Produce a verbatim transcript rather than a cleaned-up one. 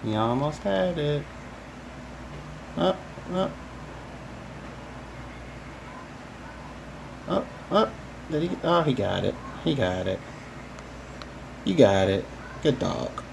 He almost had it. Up, up, up, up. Did he? Oh, he got it. He got it. You got it. Good dog.